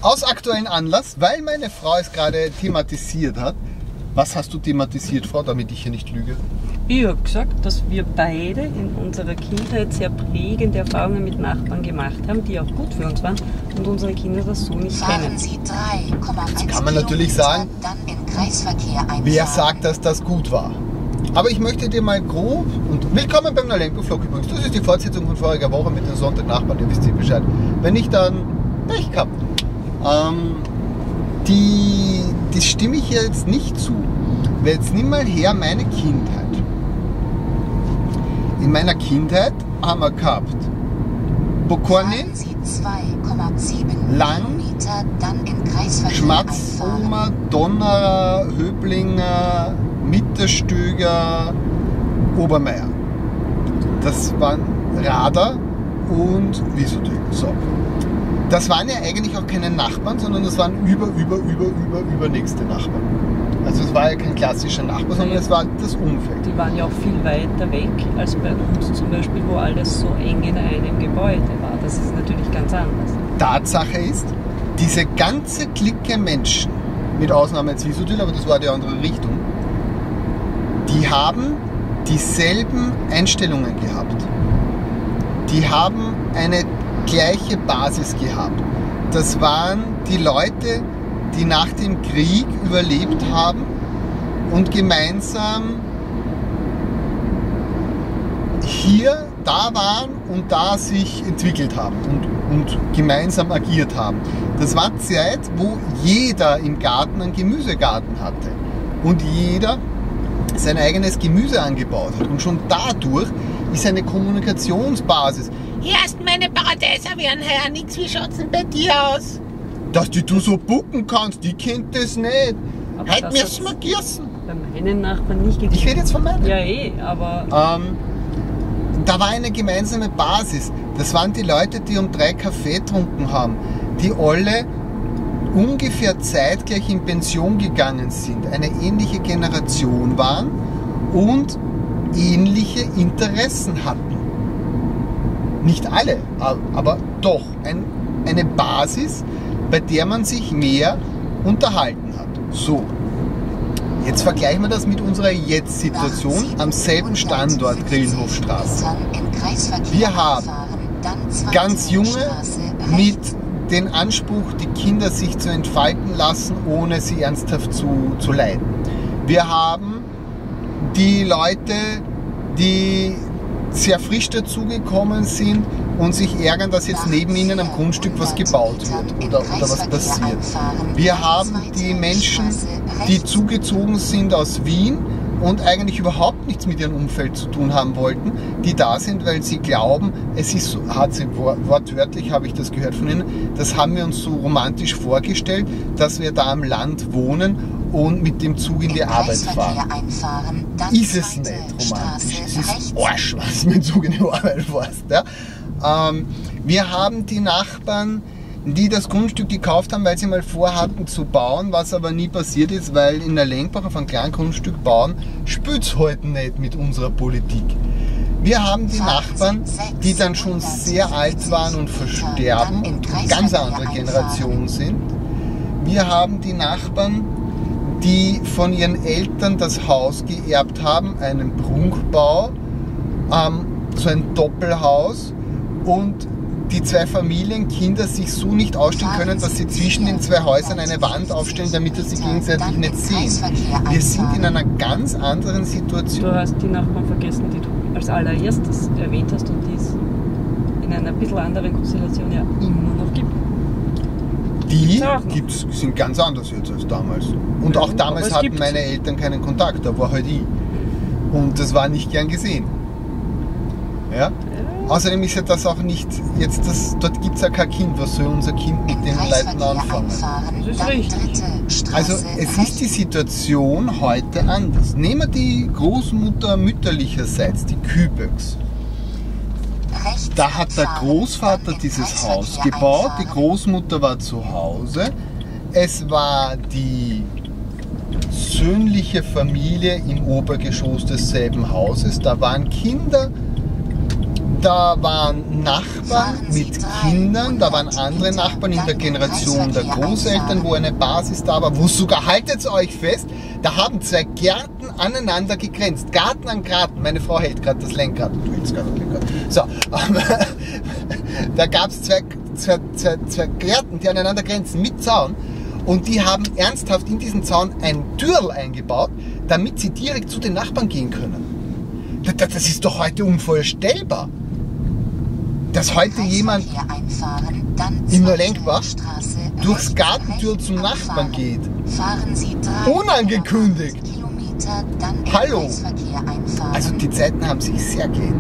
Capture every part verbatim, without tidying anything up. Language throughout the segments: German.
aus aktuellem Anlass, weil meine Frau es gerade thematisiert hat. Was hast du thematisiert, Frau, damit ich hier nicht lüge? Ich habe gesagt, dass wir beide in unserer Kindheit sehr prägende Erfahrungen mit Nachbarn gemacht haben, die auch gut für uns waren und unsere Kinder das so nicht kennen. Jetzt kann man natürlich sagen, wer sagt, dass das gut war? Aber ich möchte dir mal grob, und willkommen beim Nalenko-Vlog übrigens, das ist die Fortsetzung von voriger Woche mit den Sonntagnachbarn, ihr wisst ihr Bescheid. Wenn nicht, dann Pech gehabt. Ähm, die, die stimme ich hier jetzt nicht zu. Weil jetzt nimm mal her meine Kindheit. In meiner Kindheit haben wir gehabt Bokorni, Lang, Schmatzoma, Donnerer, Höblinger, Mitterstöger, Obermeier. Das waren Rader und Wiesodül. So. Das waren ja eigentlich auch keine Nachbarn, sondern das waren über, über, über, über, übernächste Nachbarn. Also es war ja kein klassischer Nachbar, sondern es war das Umfeld. Die waren ja auch viel weiter weg als bei uns zum Beispiel, wo alles so eng in einem Gebäude war. Das ist natürlich ganz anders. Tatsache ist, diese ganze Clique Menschen, mit Ausnahme jetzt Wiesodül, aber das war die andere Richtung, die haben dieselben Einstellungen gehabt. Die haben eine gleiche Basis gehabt. Das waren die Leute, die nach dem Krieg überlebt haben und gemeinsam hier, da waren und da sich entwickelt haben und, und gemeinsam agiert haben. Das war Zeit, wo jeder im Garten einen Gemüsegarten hatte und jeder sein eigenes Gemüse angebaut hat. Und schon dadurch ist eine Kommunikationsbasis. Erst meine Paradeiser werden heuer nichts. Wie schaut's denn bei dir aus? Dass die du so bucken kannst, die kennt das nicht. Aber Heute das müssen wir hat's gießen. Bei meinen Nachbarn nicht gegeben. Ich rede jetzt von meinen. Ja eh, aber Ähm, da war eine gemeinsame Basis. Das waren die Leute, die um drei Kaffee getrunken haben, die alle ungefähr zeitgleich in Pension gegangen sind, eine ähnliche Generation waren und ähnliche Interessen hatten. Nicht alle, aber doch ein, eine Basis, bei der man sich mehr unterhalten hat. So, jetzt vergleichen wir das mit unserer Jetzt-Situation am selben Standort Grillenhofstraße. Wir haben ganz junge mit dem Anspruch, die Kinder sich zu entfalten lassen, ohne sie ernsthaft zu, zu leiden. Wir haben die Leute, die sehr frisch dazugekommen sind und sich ärgern, dass jetzt neben ihnen am Grundstück was gebaut wird oder, oder was passiert. Wir haben die Menschen, die zugezogen sind aus Wien und eigentlich überhaupt nichts mit ihrem Umfeld zu tun haben wollten, die da sind, weil sie glauben, es ist, hat sie wortwörtlich, habe ich das gehört von ihnen, das haben wir uns so romantisch vorgestellt, dass wir da am Land wohnen und mit dem Zug in die Arbeit fahren. Ist es nicht romantisch. Es ist Arsch, was mit dem Zug in die Arbeit fährst. Ja? Ähm, wir haben die Nachbarn, die das Grundstück gekauft haben, weil sie mal vorhatten zu bauen, was aber nie passiert ist, weil in der Lenkbach auf einem kleinen Grundstück bauen, spielt es heute nicht mit unserer Politik. Wir haben die Nachbarn, die dann schon sehr alt waren und versterben und eine ganz andere Generation sind. Wir haben die Nachbarn, die von ihren Eltern das Haus geerbt haben, einen Prunkbau, ähm, so ein Doppelhaus, und die zwei Familienkinder sich so nicht ausstehen können, dass sie zwischen den zwei Häusern eine Wand aufstellen, damit sie sich gegenseitig nicht sehen. Wir sind in einer ganz anderen Situation. Du hast die Nachbarn vergessen, die du als allererstes erwähnt hast und die es in einer bisschen anderen Konstellation ja immer noch gibt. Die gibt's, sind ganz anders jetzt als damals. Und auch damals hatten meine Eltern keinen Kontakt, da war halt ich. Und das war nicht gern gesehen. Ja? Außerdem ist ja das auch nicht, jetzt das, dort gibt es ja kein Kind, was soll unser Kind mit den Leuten anfangen? Das ist richtig. Also es ist die Situation heute anders. Nehmen wir die Großmutter mütterlicherseits, die Küböcks. Da hat der Großvater dieses Haus gebaut, die Großmutter war zu Hause. Es war die söhnliche Familie im Obergeschoss desselben Hauses. Da waren Kinder Da waren Nachbarn mit Kindern, da waren andere Nachbarn in der Generation der Großeltern, wo eine Basis da war, wo sogar, haltet euch fest, da haben zwei Gärten aneinander gegrenzt. Garten an Garten. Meine Frau hält gerade das Lenkrad. Du hältst gerade das Lenkrad. So, da gab es zwei, zwei, zwei, zwei Gärten, die aneinander grenzen mit Zaun. Und die haben ernsthaft in diesen Zaun ein Türl eingebaut, damit sie direkt zu den Nachbarn gehen können. Das, das ist doch heute unvorstellbar. Dass heute jemand in der Lenkbach durchs Gartentür zum Nachbarn geht. Unangekündigt. Hallo. Also die Zeiten haben sich sehr geändert.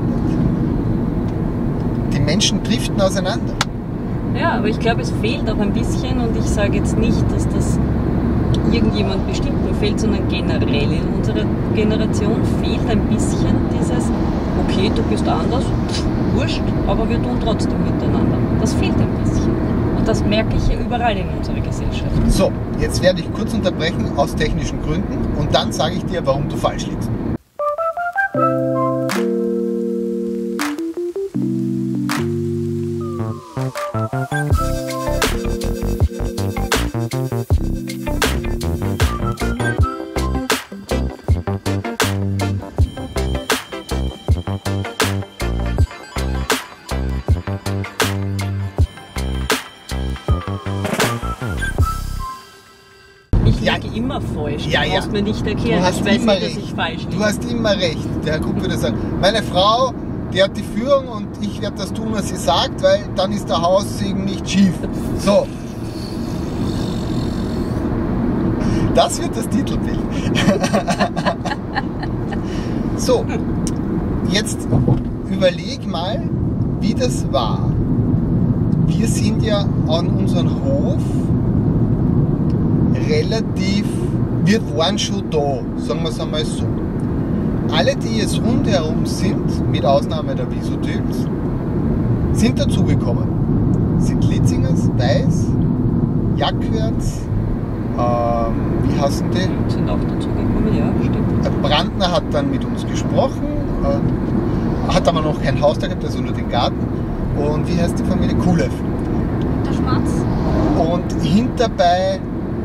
Die Menschen driften auseinander. Ja, aber ich glaube, es fehlt auch ein bisschen, und ich sage jetzt nicht, dass das irgendjemand Bestimmten fehlt, sondern generell in unserer Generation fehlt ein bisschen dieses, okay, du bist anders, wurscht, aber wir tun trotzdem miteinander. Das fehlt ein bisschen. Und das merke ich überall in unserer Gesellschaft. So, jetzt werde ich kurz unterbrechen aus technischen Gründen und dann sage ich dir, warum du falsch liegst. Ich liege immer falsch. Ja, du ja. brauchst mir nicht erklären. Du hast Ich weiß immer nicht, dass recht. ich falsch liege. Du hast immer recht. Der Herr Kupp würde sagen, meine Frau, die hat die Führung und ich werde das tun, was sie sagt, weil dann ist der Haussegen nicht schief. So. Das wird das Titelbild. So, jetzt überleg mal, wie das war. Wir sind ja an unserem Hof relativ, wir waren schon da, sagen wir es einmal so. Alle, die jetzt rundherum sind, mit Ausnahme der Wiesotils, sind dazugekommen. Sind Litzingers, Weiß, Jackwärts, ähm, wie heißen die? Sind auch dazugekommen, ja, stimmt. Brandner hat dann mit uns gesprochen, äh, hat aber noch kein Haus da gehabt, also nur den Garten. Und wie heißt die Familie? Kulev. Der Schmatz. Und hinterbei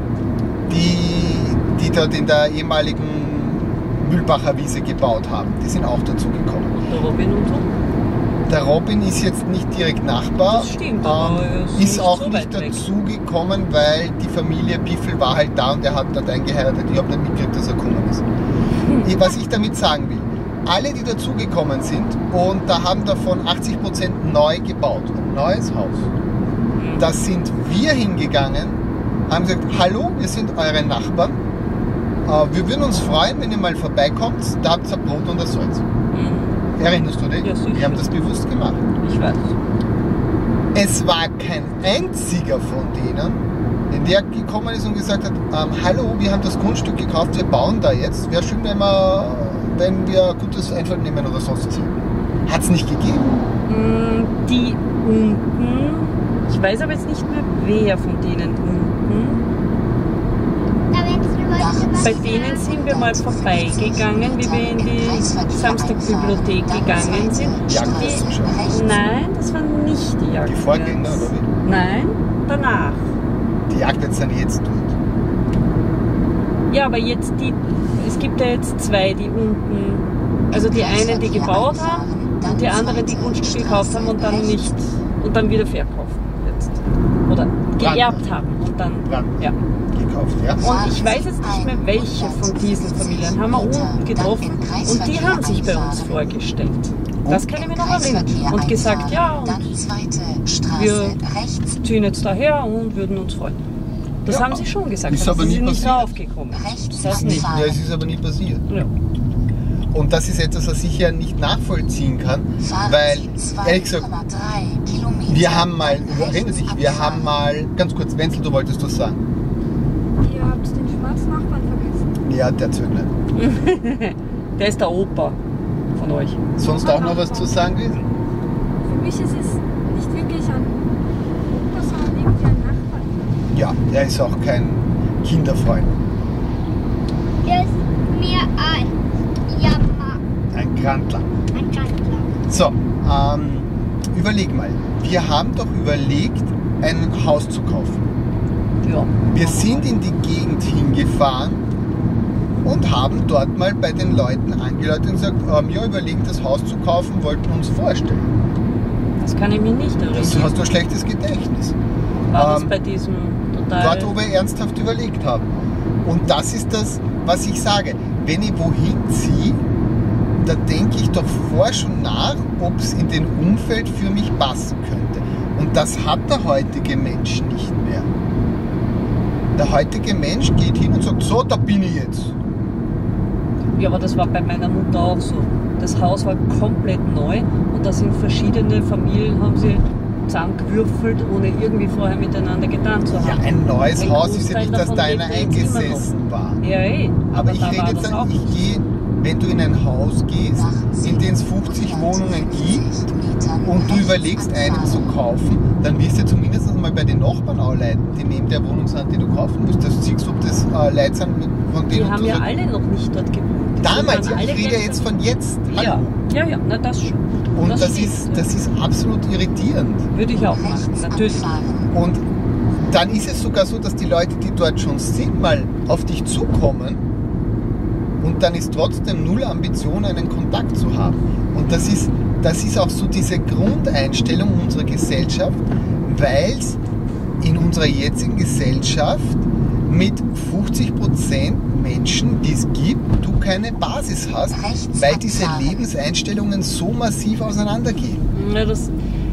die, die dort in der ehemaligen Mühlbacher Wiese gebaut haben, die sind auch dazugekommen. Und der Robin und so? Der Robin ist jetzt nicht direkt Nachbar, Das stimmt, aber er ist ist nicht auch so nicht weit weg. dazugekommen, weil die Familie Piffel war halt da und er hat dort eingeheiratet. Ich habe nicht mitgekriegt, dass er gekommen ist. Ich- Was ich damit sagen will, alle, die dazugekommen sind, und da haben davon achtzig Prozent neu gebaut, ein neues Haus. Da sind wir hingegangen, haben gesagt, hallo, wir sind eure Nachbarn. Äh, Wir würden uns freuen, wenn ihr mal vorbeikommt, da habt ihr ein Brot und ein Salz. Mhm. Erinnerst du dich? Ja, sicher. Wir haben das bewusst gemacht. Ich weiß. Es war kein einziger von denen, in der gekommen ist und gesagt hat, ähm, hallo, wir haben das Grundstück gekauft, wir bauen da jetzt. Wäre schön, wenn wir, wenn wir gutes Einfall nehmen oder sonst was. Hat es nicht gegeben. Mm, Die unten, ich weiß aber jetzt nicht mehr, wer von denen unten. Bei denen sind wir mal vorbeigegangen, wie wir in die Samstagbibliothek gegangen sind. Jagdwissenschaft. Nein, das waren nicht die Jagdwärts. Die Vorgänger, oder wie? Nein, danach. Die Jagdwärts sind jetzt dort. Ja, aber jetzt die, es gibt ja jetzt zwei, die unten, also die einen, die gebaut haben und die anderen, die Grundstücke gekauft haben und dann nicht, und dann wieder verkaufen jetzt. Oder geerbt haben und dann, Brand ja. gekauft, ja? Und ich weiß jetzt nicht mehr, welche von diesen Familien haben wir unten getroffen und die haben sich bei uns vorgestellt. Das kann ich mir noch erinnern. Und gesagt, ja, und wir ziehen jetzt daher und würden uns freuen. Das Ja, haben sie schon gesagt, ist aber aber sie nie sind nicht passiert. draufgekommen. Das nicht. Ja, es ist aber nie passiert. Ja. Und das ist etwas, was ich ja nicht nachvollziehen kann, weil, ehrlich gesagt, wir haben mal, erinnere dich, wir haben mal, ganz kurz, Wenzel, du wolltest was sagen. Ihr habt den Schwarznachbarn vergessen. Ja, der zählt nicht. Der ist der Opa von euch. Sonst auch noch was zu sagen gewesen? Für mich ist es nicht wirklich ein Opa, sondern irgendwie ein Nachbar. Ja, der ist auch kein Kinderfreund. Er ist mir ein Jammer, Ein Krantler. ein Kranzler. So, ähm, überleg mal. Wir haben doch überlegt, ein Haus zu kaufen. Ja. Wir sind in die Gegend hingefahren und haben dort mal bei den Leuten angeläutet und gesagt, ähm, ja, überlegen, das Haus zu kaufen, wollten uns vorstellen. Das kann ich mir nicht erinnern. Das hast du ein schlechtes Gedächtnis. War das Ähm, bei diesem total... Dort, wo wir ernsthaft überlegt haben. Und das ist das, was ich sage. Wenn ich wohin ziehe, da denke ich doch vorher schon nach, ob es in dem Umfeld für mich passen könnte. Und das hat der heutige Mensch nicht mehr. Der heutige Mensch geht hin und sagt, so, da bin ich jetzt. Ja, aber das war bei meiner Mutter auch so. Das Haus war komplett neu und da sind verschiedene Familien, haben sie zusammengewürfelt, ohne irgendwie vorher miteinander getan zu haben. Ja, ein neues Ein Haus ist ja Großteil nicht, dass davon da einer lebt jetzt immer eingesessen war. Ja, eh. Aber ich da rede war jetzt, das auch an, ich nicht. gehe, wenn du in ein Haus gehst, in dem es fünfzig Wohnungen gibt und du überlegst, einen zu kaufen, dann wirst du zumindest mal bei den Nachbarn anleiten, die neben der Wohnung sind, die du kaufen musst. Das siehst du, ob das äh, Leute sind, von denen Die du haben ja so- alle noch nicht dort gewohnt. Die Damals, sind ja, dann ich alle rede gleich- jetzt von jetzt. Ja, Hallo. ja, ja, na das schon. Und das, stimmt, ist, ja. das ist absolut irritierend. Würde ich auch machen, natürlich. Und dann ist es sogar so, dass die Leute, die dort schon sind, mal auf dich zukommen und dann ist trotzdem null Ambition, einen Kontakt zu haben. Und das ist, das ist auch so diese Grundeinstellung unserer Gesellschaft, weil es in unserer jetzigen Gesellschaft mit fünfzig Prozent Menschen, die es gibt, du keine Basis hast, weil diese Lebenseinstellungen so massiv auseinandergehen. Ja, das,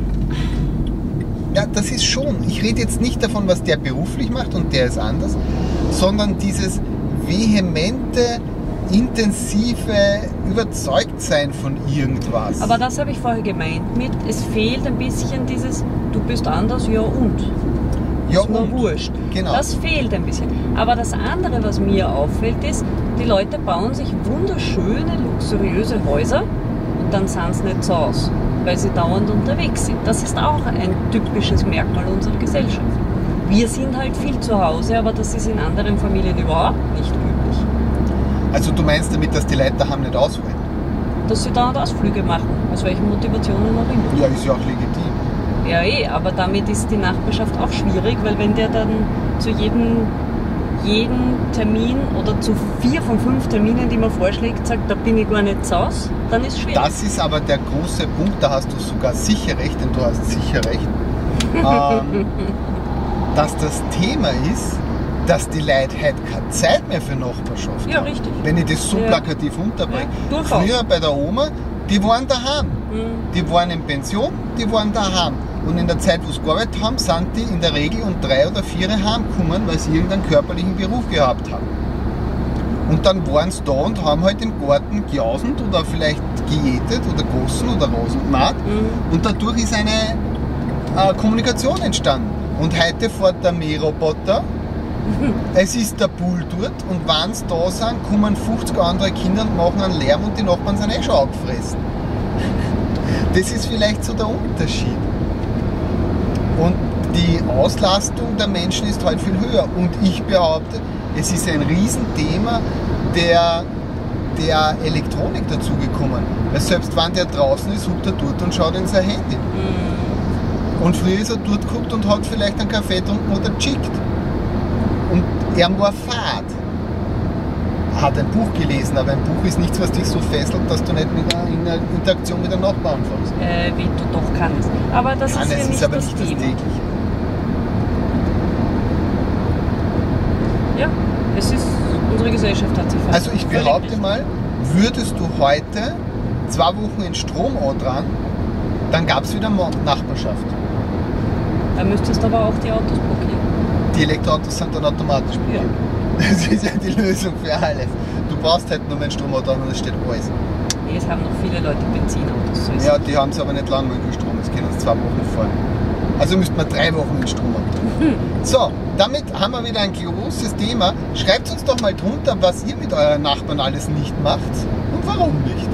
Ja, das ist schon. Ich rede jetzt nicht davon, was der beruflich macht und der ist anders, sondern dieses vehemente, intensive Überzeugtsein von irgendwas. aber das habe ich vorher gemeint mit, es fehlt ein bisschen dieses, du bist anders, ja und. ja, Ist mir und? wurscht. Genau. Das fehlt ein bisschen. Aber das andere, was mir auffällt, ist, die Leute bauen sich wunderschöne, luxuriöse Häuser und dann sind sie nicht zu Hause, weil sie dauernd unterwegs sind. Das ist auch ein typisches Merkmal unserer Gesellschaft. Wir sind halt viel zu Hause, aber das ist in anderen Familien überhaupt nicht üblich. Also du meinst damit, dass die Leute daheim nicht auswählen? Dass sie dauernd Ausflüge machen, aus welchen Motivationen auch immer. Ja, ist ja auch legitim. Ja, eh, aber damit ist die Nachbarschaft auch schwierig, weil wenn der dann zu jedem, jeden Termin oder zu vier von fünf Terminen, die man vorschlägt, sagt, da bin ich gar nicht zu Hause, dann ist es schwierig. Das ist aber der große Punkt, da hast du sogar sicher recht, denn du hast sicher recht, ähm, dass das Thema ist, dass die Leute heute keine Zeit mehr für Nachbarschaft Ja, haben. richtig. Wenn ich das so Ja. plakativ unterbringe. Ja, durchaus. Früher bei der Oma, die waren daheim. Mhm. Die waren in Pension, die waren daheim. Und in der Zeit, wo sie gearbeitet haben, sind die in der Regel um drei oder vier heimgekommen, weil sie irgendeinen körperlichen Beruf gehabt haben. Und dann waren sie da und haben halt im Garten geauselt oder vielleicht gejätet oder gossen oder Rosen gemacht. Mhm. Und dadurch ist eine äh, Kommunikation entstanden. Und heute fährt der Mähroboter, es ist der Pool dort und wenn sie da sind, kommen fünfzig andere Kinder und machen einen Lärm und die Nachbarn sind eh schon abgefressen. Das ist vielleicht so der Unterschied. Und die Auslastung der Menschen ist halt viel höher. Und ich behaupte, es ist ein Riesenthema der, der Elektronik dazugekommen. Weil selbst wenn der draußen ist, huckt er dort und schaut in sein Handy. Und früher ist er dort geguckt und hat vielleicht einen Kaffee getrunken oder geschickt. Und er war fad. Er hat ein Buch gelesen, aber ein Buch ist nichts, was dich so fesselt, dass du nicht mit einer, in einer Interaktion mit einem Nachbarn anfängst. Äh, wie du doch kannst. Aber das Kann, ist ja es nicht ist aber das nicht das Thema. Tägliche. Ja, es ist, unsere Gesellschaft hat sich Also ich völlig behaupte richtig. mal, würdest du dran, zwei Wochen in Strom dran, dann gab es wieder Nachbarschaft. Da müsstest du aber auch die Autos blockieren. Die Elektroautos sind dann automatisch Ja. blockiert. Das ist ja die Lösung für alles. Du brauchst halt nur einen Stromauto und es steht alles. Nee, es haben noch viele Leute Benzinautos. So ist Ja, die haben es aber nicht lange mit dem Strom. Es können uns zwei Wochen fahren. Also müsste man drei Wochen mit Strom haben. So, damit haben wir wieder ein großes Thema. Schreibt uns doch mal drunter, was ihr mit euren Nachbarn alles nicht macht und warum nicht.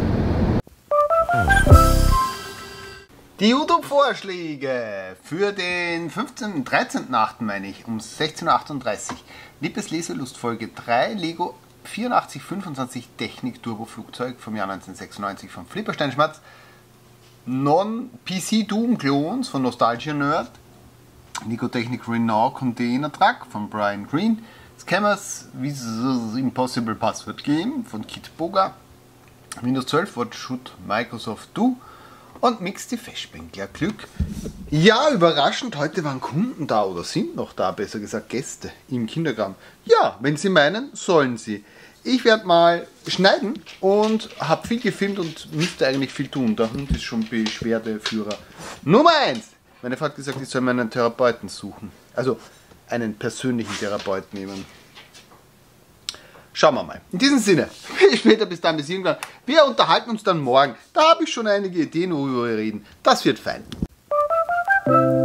Die YouTube-Vorschläge für den fünfzehnten, dreizehnten achten meine ich, um sechzehn Uhr achtunddreißig. Liebes Leselust Folge drei, Lego vierundachtzig fünfundzwanzig Technik Turbo Flugzeug vom Jahr neunzehnhundertsechsundneunzig von Flipper Steinschmatz. Non-P C Doom Clones von Nostalgia Nerd, Nicotechnik Renault Container Truck von Brian Green, Scammers Visual Impossible Password Game von Kit Boga, Windows zwölf What Should Microsoft Do und Mix die Festbänkler Glück. Ja, überraschend, heute waren Kunden da oder sind noch da, besser gesagt Gäste im Kindergarten. Ja, wenn Sie meinen, sollen Sie. Ich werde mal schneiden und habe viel gefilmt und müsste eigentlich viel tun. Der Hund ist schon Beschwerdeführer Nummer eins. Meine Frau hat gesagt, ich soll mir einen Therapeuten suchen. Also einen persönlichen Therapeuten nehmen. Schauen wir mal. In diesem Sinne, bis später, bis dann, bis irgendwann. Wir unterhalten uns dann morgen. Da habe ich schon einige Ideen, worüber wir reden. Das wird fein.